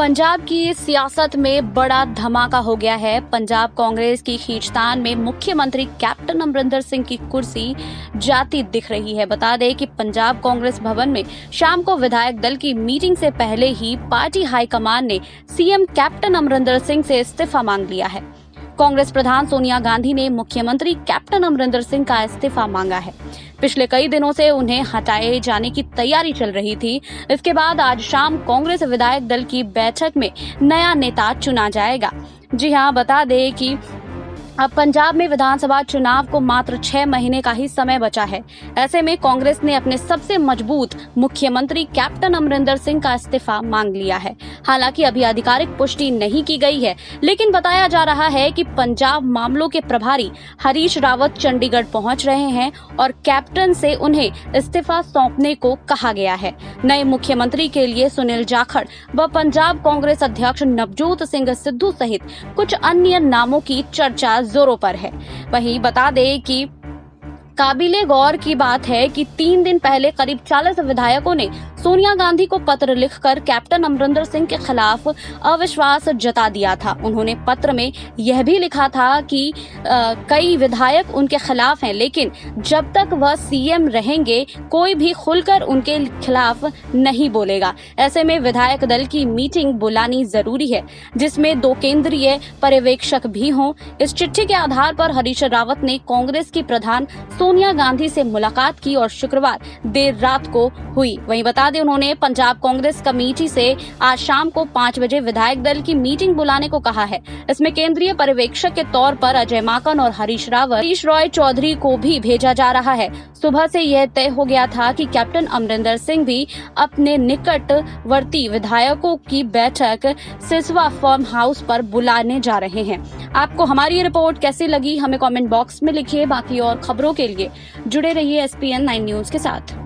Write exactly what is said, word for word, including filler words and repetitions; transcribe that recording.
पंजाब की सियासत में बड़ा धमाका हो गया है। पंजाब कांग्रेस की खींचतान में मुख्यमंत्री कैप्टन अमरिंदर सिंह की कुर्सी जाती दिख रही है। बता दें कि पंजाब कांग्रेस भवन में शाम को विधायक दल की मीटिंग से पहले ही पार्टी हाईकमान ने सीएम कैप्टन अमरिंदर सिंह से इस्तीफा मांग लिया है। कांग्रेस प्रधान सोनिया गांधी ने मुख्यमंत्री कैप्टन अमरिंदर सिंह का इस्तीफा मांगा है। पिछले कई दिनों से उन्हें हटाए जाने की तैयारी चल रही थी। इसके बाद आज शाम कांग्रेस विधायक दल की बैठक में नया नेता चुना जाएगा। जी हां, बता दें कि अब पंजाब में विधानसभा चुनाव को मात्र छह महीने का ही समय बचा है। ऐसे में कांग्रेस ने अपने सबसे मजबूत मुख्यमंत्री कैप्टन अमरिंदर सिंह का इस्तीफा मांग लिया है। हालांकि अभी आधिकारिक पुष्टि नहीं की गई है, लेकिन बताया जा रहा है कि पंजाब मामलों के प्रभारी हरीश रावत चंडीगढ़ पहुंच रहे हैं और कैप्टन से उन्हें इस्तीफा सौंपने को कहा गया है। नए मुख्यमंत्री के लिए सुनील जाखड़ व पंजाब कांग्रेस अध्यक्ष नवजोत सिंह सिद्धू सहित कुछ अन्य नामों की चर्चा जोरों पर है। वहीं बता दें कि काबिले गौर की बात है कि तीन दिन पहले करीब चालीस विधायकों ने सोनिया गांधी को पत्र लिखकर कैप्टन अमरिंदर सिंह के खिलाफ अविश्वास जता दिया था। उन्होंने पत्र में यह भी लिखा था कि आ, कई विधायक उनके खिलाफ हैं, लेकिन जब तक वह सीएम रहेंगे कोई भी खुलकर उनके खिलाफ नहीं बोलेगा। ऐसे में विधायक दल की मीटिंग बुलानी जरूरी है, जिसमें दो केंद्रीय पर्यवेक्षक भी हों। इस चिट्ठी के आधार पर हरीश रावत ने कांग्रेस की प्रधान सोनिया गांधी से मुलाकात की और शुक्रवार देर रात को हुई। वहीं बता दें, उन्होंने पंजाब कांग्रेस कमेटी से आज शाम को पाँच बजे विधायक दल की मीटिंग बुलाने को कहा है। इसमें केंद्रीय पर्यवेक्षक के तौर पर अजय माकन और हरीश रावत हरीश रॉय चौधरी को भी भेजा जा रहा है। सुबह से यह तय हो गया था कि कैप्टन अमरिंदर सिंह भी अपने निकटवर्ती विधायकों की बैठक सिसवा फार्म हाउस पर बुलाने जा रहे हैं। आपको हमारी रिपोर्ट कैसी लगी हमें कमेंट बॉक्स में लिखिए। बाकी और खबरों के लिए जुड़े रहिए S P N nine news के साथ।